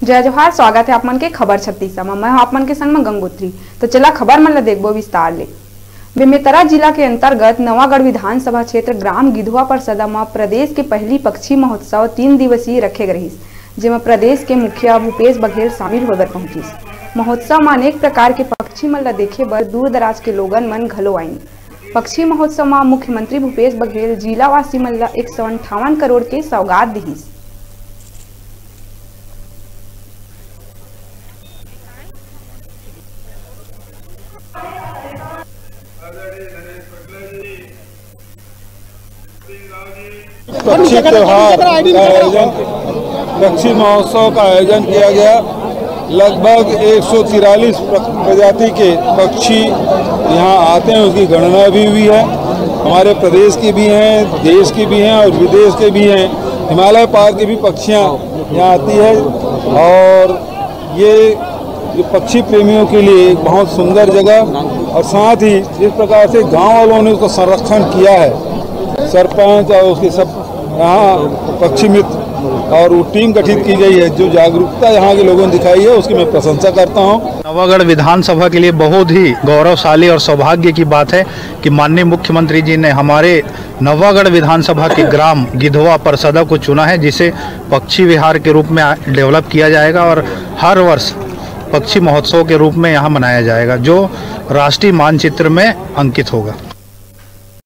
जय जोहार। स्वागत है आपमन के खबर 36 में। मैं आपमन के संग में गंगोत्री। तो चला खबर मन ला देखबो विस्तार ले। बेमेतरा जिला के अंतर्गत नवागढ़ विधानसभा क्षेत्र ग्राम गिधवा परिषद में प्रदेश के पहली पक्षी महोत्सव 3 दिवसीय रखे गए, जिसमें प्रदेश के मुखिया भूपेश बघेल शामिल होकर पहुंचिस। महोत्सव में अनेक प्रकार के पक्षी मन ला देखे बर दूर दराज के लोगन मन घलो आइन। पक्षी महोत्सव में मुख्यमंत्री भूपेश बघेल जिलावासी मन ला 158 करोड़ के सौगात दिहिस। पक्षी त्योहार का आयोजन, पक्षी महोत्सव का आयोजन किया गया। लगभग 143 प्रजाति के पक्षी यहाँ आते हैं, उसकी गणना भी हुई है। हमारे प्रदेश की भी हैं, देश की भी हैं और विदेश के भी हैं। हिमालय पार की भी पक्षियाँ यहाँ आती है और ये पक्षी प्रेमियों के लिए एक बहुत सुंदर जगह, और साथ ही जिस प्रकार से गाँव वालों ने उसको संरक्षण किया है, सरपंच और उसके सब यहाँ पक्षी मित्र और वो टीम गठित की गई है, जो जागरूकता यहाँ के लोगों ने दिखाई है उसकी मैं प्रशंसा करता हूँ। नवागढ़ विधानसभा के लिए बहुत ही गौरवशाली और सौभाग्य की बात है कि माननीय मुख्यमंत्री जी ने हमारे नवागढ़ विधानसभा के ग्राम गिधवा परिषद को चुना है, जिसे पक्षी विहार के रूप में डेवलप किया जाएगा और हर वर्ष पक्षी महोत्सव के रूप में यहाँ मनाया जाएगा, जो राष्ट्रीय मानचित्र में अंकित होगा।